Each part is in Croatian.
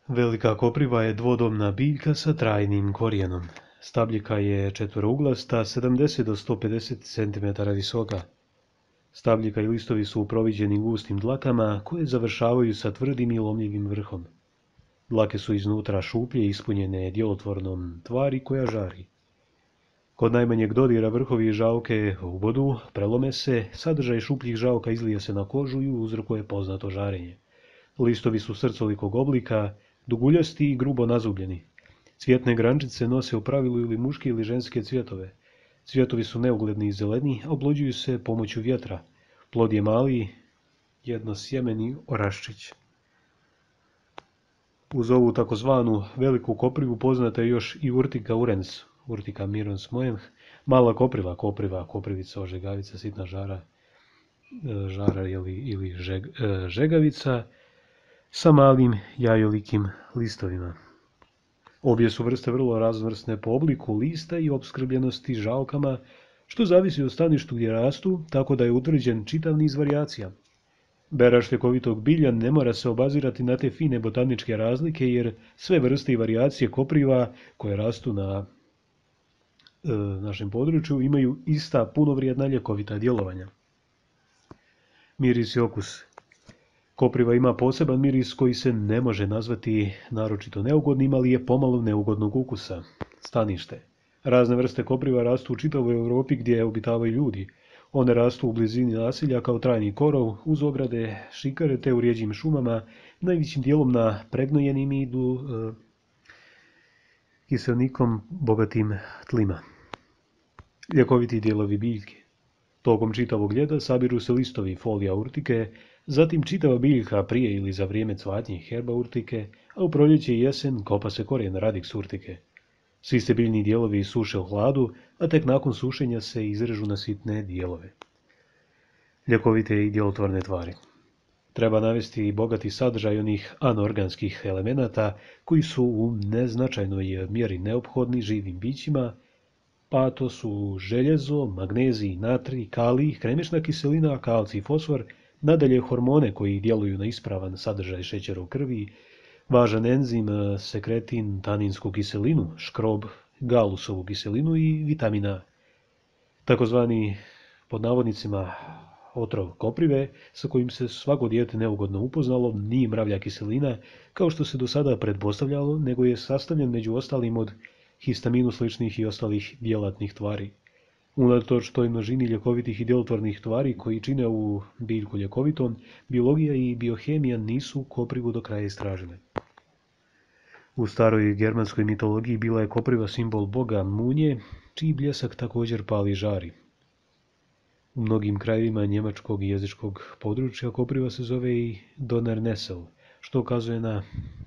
Velika kopriva je dvodomna biljka sa trajnim korijenom. Stabljika je četverouglasta, 70 do 150 cm visoka. Stabljika i listovi su proviđeni gustim dlakama koje završavaju sa tvrdim i lomljivim vrhom. Dlake su iznutra šuplje ispunjene djelotvornom tvari koja žari. Kod najmanjeg dodira vrhovi žaoke ubodu, prelome se, sadržaj šupljih žaoka izlije se na kožu i uzrokuje poznato žarenje. Listovi su srcolikog oblika, duguljasti i grubo nazubljeni. Cvjetne grančice nose u pravilu ili muške ili ženske cvjetove. Cvjetovi su neugledni i zeleni, a oplođuju se pomoću vjetra. Plod je mali, jednosjemeni oraščić. Uz ovu takozvanu veliku koprivu poznata je još i urtica urens, Urtica mirons moench, mala kopriva, koprivica, ožegavica, sitna žara ili žegavica, sa malim jajolikim listovima. Obje su vrste vrlo raznovrsne po obliku lista i opskrbljenosti žaokama, što zavisi od staništu gdje rastu, tako da je utvrđen čitav niz varijacija. Berač ljekovitog bilja ne mora se obazirati na te fine botaničke razlike, jer sve vrste i varijacije kopriva koje rastu na našem području imaju ista punovrijedna ljekovita djelovanja. Miris i okus. Kopriva ima poseban miris koji se ne može nazvati naročito neugodnim, ali je pomalo neugodnog ukusa. Stanište. Razne vrste kopriva rastu u čitavoj Europi gdje obitavaju ljudi. One rastu u blizini naselja kao trajni korov, uz ograde, šikare te u rjeđim šumama, najvećim dijelom na pregnojenim i kiselnikom bogatim tlima. Ljekoviti dijelovi biljke. Tokom čitavog ljeta sabiru se listovi folija urtike, zatim čitava biljka prije ili za vrijeme cvatnje herba urtike, a u proljeće i jesen kopa se korijen radix urtike. Svi se biljni dijelovi suše u hladu, a tek nakon sušenja se izrežu na sitne dijelove. Ljekovite i djelotvorne tvari. Treba navesti i bogati sadržaj onih anorganskih elemenata koji su u neznačajnoj mjeri neophodni živim bićima, pa to su željezo, magnezij, natrij, kalij, kremešna kiselina, kalcij i fosfor, nadalje hormone koji djeluju na ispravan sadržaj šećera u krvi, važan enzim, sekretin, taninsku kiselinu, škrob, galusovu kiselinu i vitamina. Takozvani, pod navodnicima, otrov koprive, sa kojim se svako dijete neugodno upoznalo, nije mravlja kiselina, kao što se do sada pretpostavljalo, nego je sastavljen među ostalim od histaminu sličnih i ostalih djelatnih tvari. Unatoč toj množini ljekovitih i djelotvornih tvari koji čine ovu biljku ljekovitom, biologija i biohemija nisu koprivu do kraja istražile. U staroj germanskoj mitologiji bila je kopriva simbol boga munje, čiji bljesak također pali žari. U mnogim krajevima njemačkog i jezičkog područja kopriva se zove i Donnernesel, što ukazuje na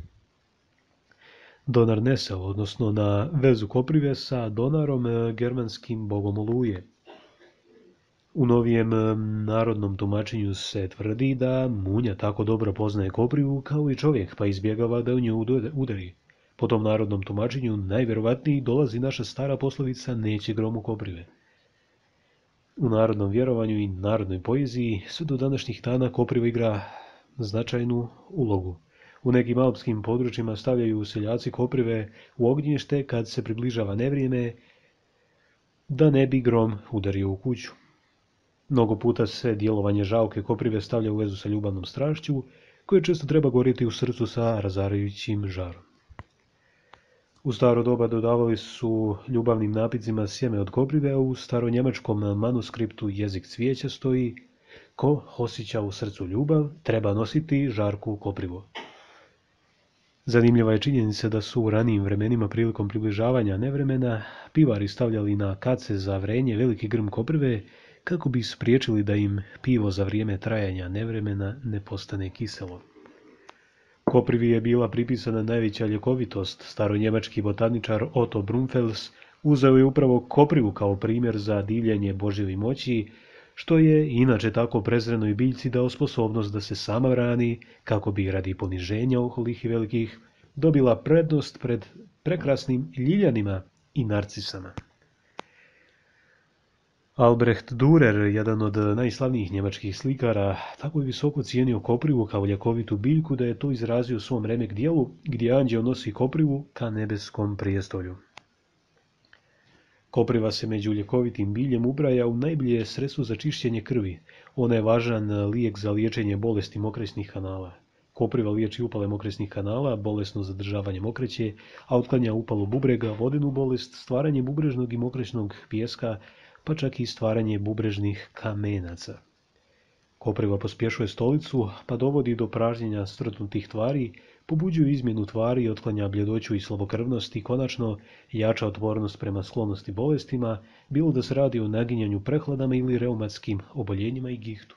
Donnernesel, odnosno na vezu koprive sa Donarom, germanskim bogom oluje. U novijem narodnom tumačenju se tvrdi da munja tako dobro poznaje koprivu kao i čovjek, pa izbjegava da u nju udari. Po tom narodnom tumačenju najvjerovatniji dolazi naša stara poslovica neće gromu koprive. U narodnom vjerovanju i narodnoj poeziji sve do današnjih dana kopriva igra značajnu ulogu. U nekim alpskim područjima stavljaju seljaci koprive u ognjište kad se približava nevrijeme, da ne bi grom udario u kuću. Mnogo puta se djelovanje žaoke koprive stavlja u vezu sa ljubavnom strašću, koje često treba gorjeti u srcu sa razarajućim žarom. U staro doba dodavali su ljubavnim napitcima sjeme od koprive, a u staronjemačkom manuskriptu jezik cvijeća stoji: ko osjeća u srcu ljubav, treba nositi žarku koprivu. Zanimljiva je činjenica da su u ranijim vremenima prilikom približavanja nevremena pivari stavljali na kace za vrenje veliki grm koprive kako bi spriječili da im pivo za vrijeme trajanja nevremena ne postane kiselo. Koprivi je bila pripisana najveća ljekovitost. Staronjemački botaničar Otto Brumfels uzeo je upravo koprivu kao primjer za divljenje Božjoj moći, što je inače tako prezrenoj biljci dao sposobnost da se sama brani, kako bi radi poniženja oholih i velikih dobila prednost pred prekrasnim ljiljanima i narcisama. Albrecht Dürer, jedan od najslavnijih njemačkih slikara, tako je visoko cijenio koprivu kao ljekovitu biljku da je to izrazio u svom remek dijelu gdje anđeo nosi koprivu ka nebeskom prijestolju. Kopriva se među ljekovitim biljem ubraja u najbolje sredstvo za čišćenje krvi. Ona je važan lijek za liječenje bolesti mokresnih kanala. Kopriva liječi upale mokresnih kanala, bolesno zadržavanje mokreće, a otklanja upalu bubrega, vodenu bolest, stvaranje bubrežnog i mokresnog pijeska, pa čak i stvaranje bubrežnih kamenaca. Kopriva pospješuje stolicu, pa dovodi do pražnjenja stvrtnutih tvari, pobuđuje izmjenu tvari i otklanja bljedoću i slabokrvnost i konačno jača otpornost prema sklonosti bolestima, bilo da se radi o naginjanju prehladama ili reumatskim oboljenjima i gihtu.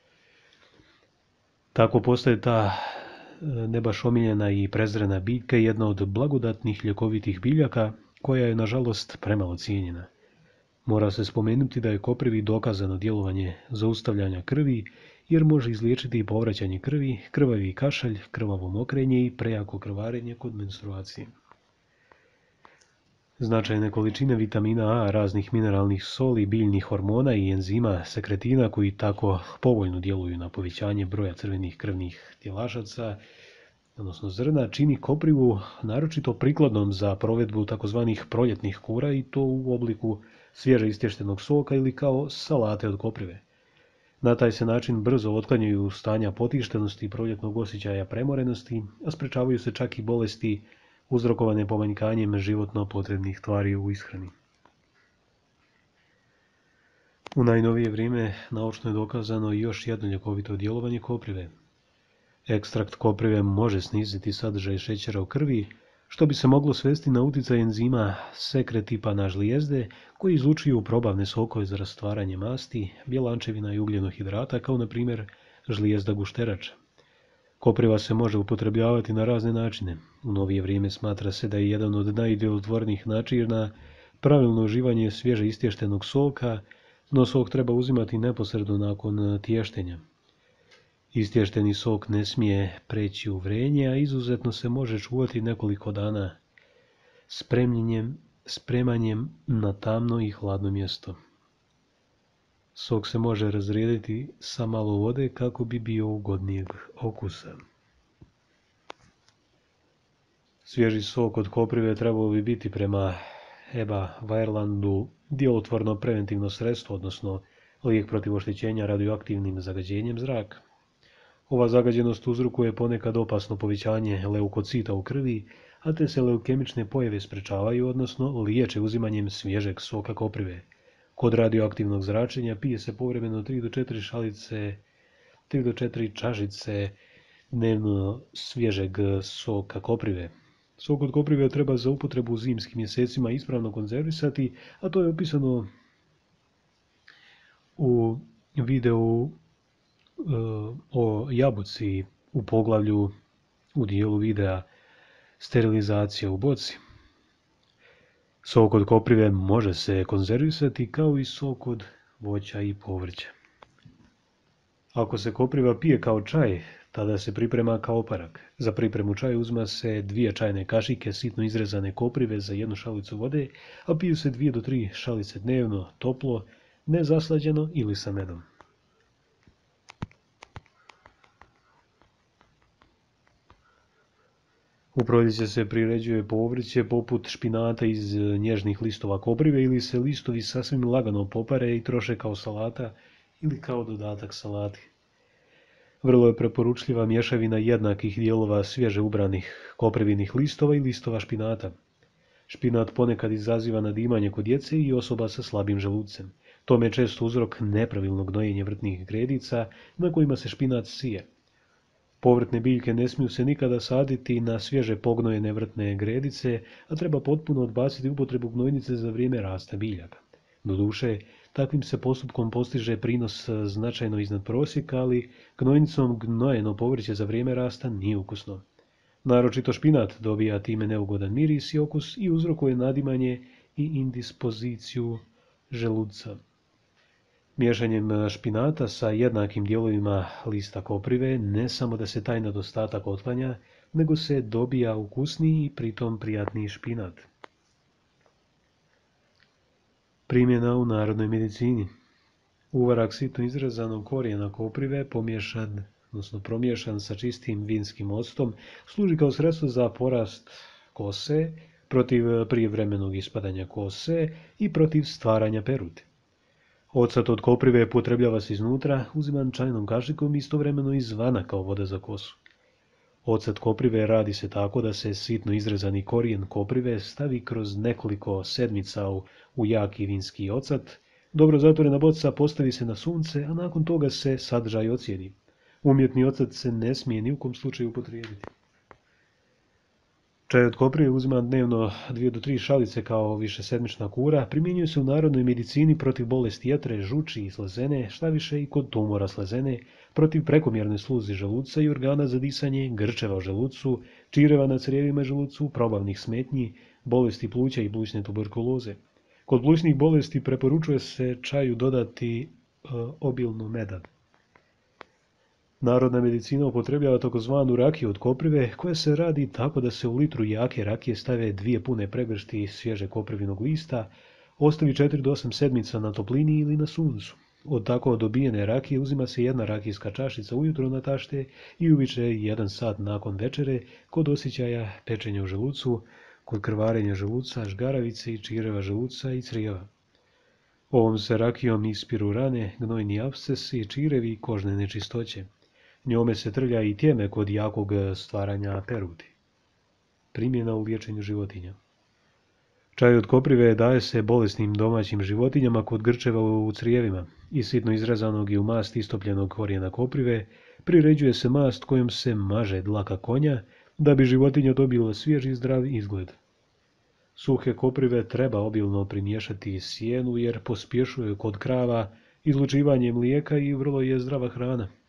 Tako postaje ta ne baš omiljena i prezrena biljka jedna od blagodatnih ljekovitih biljaka koja je nažalost premalo cijenjena. Mora se spomenuti da je koprivi dokazano djelovanje zaustavljanja krvi, jer može izliječiti povraćanje krvi, krvavi kašalj, krvavo mokrenje i prejako krvarenje kod menstruacije. Značajne količine vitamina A, raznih mineralnih soli, biljnih hormona i enzima sekretina koji tako povoljno djeluju na povećanje broja crvenih krvnih tjelašaca, odnosno zrna, čini koprivu naročito prikladnom za provedbu tzv. Proljetnih kura i to u obliku svježe istještenog soka ili kao salate od koprive. Na taj se način brzo otklanjaju stanja potištenosti i proljetnog osjećaja premorenosti, a sprečavaju se čak i bolesti uzrokovane pomanjkanjem životno potrebnih tvari u ishrani. U najnovije vrijeme naučno je dokazano još jedno ljekovito djelovanje koprive. Ekstrakt koprive može sniziti sadržaj šećera u krvi, što bi se moglo svesti na utjecaj enzima sekretipana žlijezde koji izlučuju probavne sokove za rastvaranje masti, bjelančevina i ugljenohidrata, kao na primjer žlijezda gušterača. Kopriva se može upotrebljavati na razne načine. U novije vrijeme smatra se da je jedan od najdjelotvornijih načina pravilno uživanje svježe istještenog soka, no sok treba uzimati neposredno nakon tještenja. Istješteni sok ne smije preći u vrenje, a izuzetno se može čuvati nekoliko dana spremanjem na tamno i hladno mjesto. Sok se može razrijediti sa malo vode kako bi bio ugodnijeg okusa. Svježi sok od koprive trebao bi biti prema Eba Weirlandu djelotvorno preventivno sredstvo, odnosno lijek protiv oštećenja radioaktivnim zagađenjem zraka. Ova zagađenost uzrokuje ponekad opasno povećanje leukocita u krvi, a te se leukemične pojave sprečavaju, odnosno liječe uzimanjem svježeg soka koprive. Kod radioaktivnog zračenja pije se povremeno 3 do 4 čašice dnevno svježeg soka koprive. Sok od koprive treba za upotrebu u zimskim mjesecima ispravno konzervisati, a to je opisano u videu o jabuci u poglavlju u dijelu videa sterilizacija u boci. Sok od koprive može se konzervisati kao i sok od voća i povrća. Ako se kopriva pije kao čaj, tada se priprema kao oparak. Za pripremu čaja uzma se 2 čajne kašike sitno izrezane koprive za 1 šalicu vode, a piju se 2 do 3 šalice dnevno, toplo, nezaslađeno ili sa medom. U proljeće se priređuje povrće poput špinata iz nježnih listova koprive ili se listovi sasvim lagano popare i troše kao salata ili kao dodatak salati. Vrlo je preporučljiva mješavina jednakih dijelova svježe ubranih koprivinih listova i listova špinata. Špinat ponekad izaziva nadimanje kod djece i osoba sa slabim želucem. Tome je često uzrok nepravilnog gnojenja vrtnih gredica na kojima se špinat sije. Povrtne biljke ne smiju se nikada saditi na svježe pognojene vrtne gredice, a treba potpuno odbaciti upotrebu gnojnice za vrijeme rasta biljaka. Doduše, takvim se postupkom postiže prinos značajno iznad prosjeka, ali gnojnicom gnojeno povrće za vrijeme rasta nije ukusno. Naročito špinat dobija time neugodan miris i okus i uzrokuje nadimanje i indispoziciju želuca. Miješanjem špinata sa jednakim dijelovima lista koprive ne samo da se taj nedostatak otklanja, nego se dobija ukusniji i pritom prijatniji špinat. Primjena u narodnoj medicini. Uvarak sitno izrezanog korijena koprive promiješan sa čistim vinskim octom, služi kao sredstvo za porast kose, protiv prijevremenog ispadanja kose i protiv stvaranja perute. Ocat od koprive upotrebljava se iznutra, uziman čajnom kašikom i istovremeno izvana kao voda za kosu. Ocat koprive radi se tako da se sitno izrezani korijen koprive stavi kroz nekoliko sedmica u jaki vinski ocat, dobro zatvorena boca postavi se na sunce, a nakon toga se sadržaj ocijedi. Umjetni ocat se ne smije ni u kom slučaju upotrijebiti. Čaj od koprive uziman dnevno 2 do 3 šalice kao višesedmična kura, primjenjuje se u narodnoj medicini protiv bolesti jetre, žuči i slezene, štaviše i kod tumora slezene, protiv prekomjerne sluzi želuca i organa za disanje, grčeva u želucu, čireva na crijevima i želucu, probavnih smetnji, bolesti pluća i plućne tuberkuloze. Kod plućnih bolesti preporučuje se čaju dodati obilno meda. Narodna medicina upotrebljava takozvanu rakiju od koprive, koja se radi tako da se u litru jake rakije stave 2 pune pregršti svježe koprivinog lista, ostavi 4 do 8 sedmica na toplini ili na suncu. Od tako dobijene rakije uzima se 1 rakijska čašica ujutro na tašte i uviče 1 sat nakon večere kod osjećaja pečenja u želucu, kod krvarenja želuca, žgaravice i čireva želuca i crijeva. Ovom se rakijom ispiru rane, gnojni apscesi, čirevi i kožne nečistoće. Njome se trlja i tjeme kod jakog stvaranja peruti. Primjena u liječenju životinja. Čaj od koprive daje se bolesnim domaćim životinjama kod grčeva u crijevima. Iz sitno izrezanog i u mast istopljenog korijena koprive priređuje se mast kojom se maže dlaka konja da bi životinja dobila svjež i zdrav izgled. Suhe koprive treba obilno primiješati sjenu jer pospješuje kod krava izlučivanje mlijeka i vrlo je zdrava hrana.